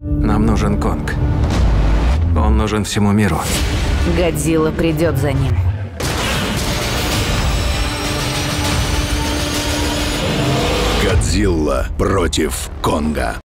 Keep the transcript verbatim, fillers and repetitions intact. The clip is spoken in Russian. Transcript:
Нам нужен Конг. Он нужен всему миру. Годзилла придет за ним. Годзилла против Конга.